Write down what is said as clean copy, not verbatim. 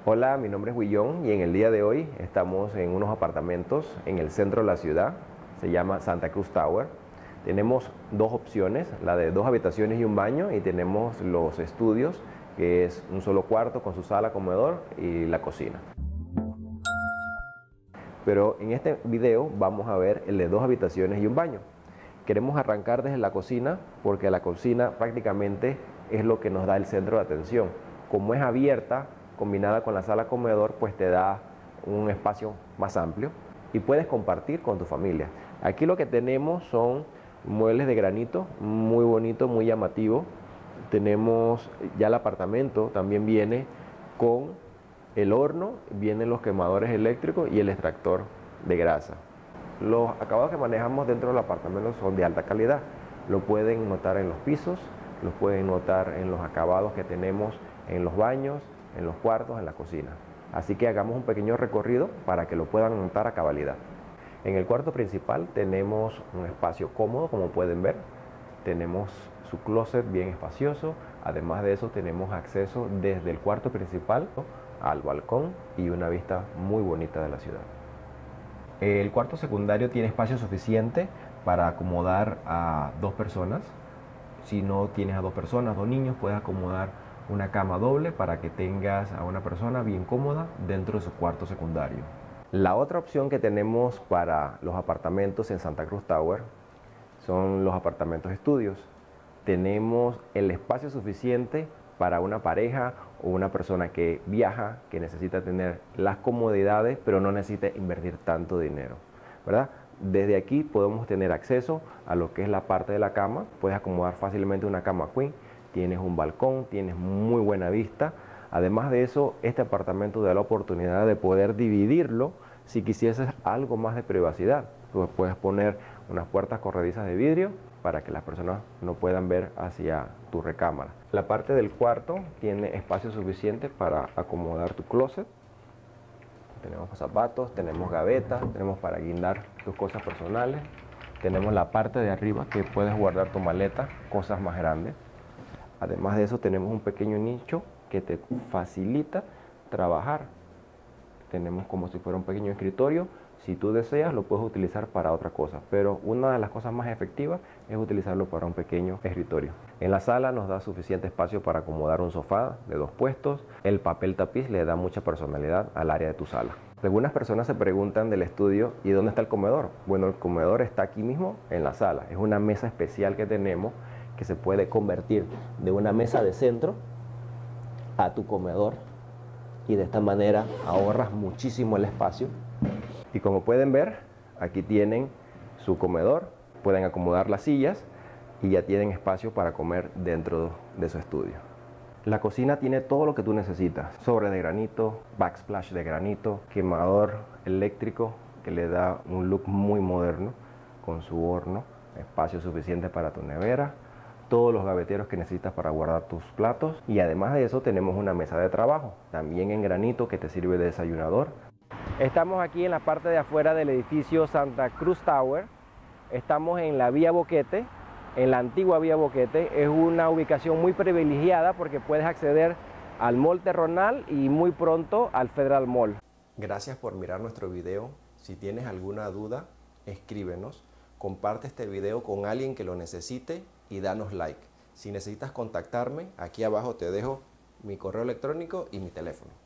Hola, mi nombre es Willón y en el día de hoy estamos en unos apartamentos en el centro de la ciudad. Se llama Santa Cruz Tower. Tenemos dos opciones, la de 2 habitaciones y un baño, y tenemos los estudios, que es un solo cuarto con su sala, comedor y la cocina. Pero en este video vamos a ver el de 2 habitaciones y un baño. Queremos arrancar desde la cocina porque la cocina prácticamente es lo que nos da el centro de atención. Como es abierta, combinada con la sala comedor, pues te da un espacio más amplio y puedes compartir con tu familia. Aquí lo que tenemos son muebles de granito, muy bonito, muy llamativo. Tenemos ya el apartamento, también viene con el horno, vienen los quemadores eléctricos y el extractor de grasa. Los acabados que manejamos dentro del apartamento son de alta calidad. Lo pueden notar en los pisos, lo pueden notar en los acabados que tenemos en los baños, en los cuartos, en la cocina. Así que hagamos un pequeño recorrido para que lo puedan notar a cabalidad. En el cuarto principal tenemos un espacio cómodo, como pueden ver. Tenemos su closet bien espacioso. Además de eso tenemos acceso desde el cuarto principal al balcón y una vista muy bonita de la ciudad. El cuarto secundario tiene espacio suficiente para acomodar a 2 personas. Si no tienes a 2 personas, 2 niños, puedes acomodar una cama doble para que tengas a una persona bien cómoda dentro de su cuarto secundario. La otra opción que tenemos para los apartamentos en Santa Cruz Tower son los apartamentos estudios. Tenemos el espacio suficiente para una pareja o una persona que viaja, que necesita tener las comodidades, pero no necesita invertir tanto dinero, ¿verdad? Desde aquí podemos tener acceso a lo que es la parte de la cama. Puedes acomodar fácilmente una cama queen. Tienes un balcón, tienes muy buena vista. Además de eso, este apartamento te da la oportunidad de poder dividirlo si quisieses algo más de privacidad. Pues puedes poner unas puertas corredizas de vidrio para que las personas no puedan ver hacia tu recámara. La parte del cuarto tiene espacio suficiente para acomodar tu closet. Tenemos zapatos, tenemos gavetas, tenemos para guindar tus cosas personales. Tenemos la parte de arriba que puedes guardar tu maleta, cosas más grandes. Además de eso tenemos un pequeño nicho que te facilita trabajar. Tenemos como si fuera un pequeño escritorio. Si tú deseas lo puedes utilizar para otra cosa, pero una de las cosas más efectivas es utilizarlo para un pequeño escritorio. En la sala nos da suficiente espacio para acomodar un sofá de 2 puestos. El papel tapiz le da mucha personalidad al área de tu sala. Algunas personas se preguntan del estudio ¿y dónde está el comedor? Bueno, el comedor está aquí mismo en la sala. Es una mesa especial que tenemos que se puede convertir de una mesa de centro a tu comedor y de esta manera ahorras muchísimo el espacio. Y como pueden ver, aquí tienen su comedor, pueden acomodar las sillas y ya tienen espacio para comer dentro de su estudio. La cocina tiene todo lo que tú necesitas: sobre de granito, backsplash de granito, quemador eléctrico que le da un look muy moderno con su horno, espacio suficiente para tu nevera, todos los gaveteros que necesitas para guardar tus platos, y además de eso tenemos una mesa de trabajo también en granito que te sirve de desayunador. Estamos aquí en la parte de afuera del edificio Santa Cruz Tower. Estamos en la Vía Boquete, en la antigua Vía Boquete. Es una ubicación muy privilegiada porque puedes acceder al Mall Terronal y muy pronto al Federal Mall. Gracias por mirar nuestro video. Si tienes alguna duda, escríbenos. Comparte este video con alguien que lo necesite y danos like. Si necesitas contactarme, aquí abajo te dejo mi correo electrónico y mi teléfono.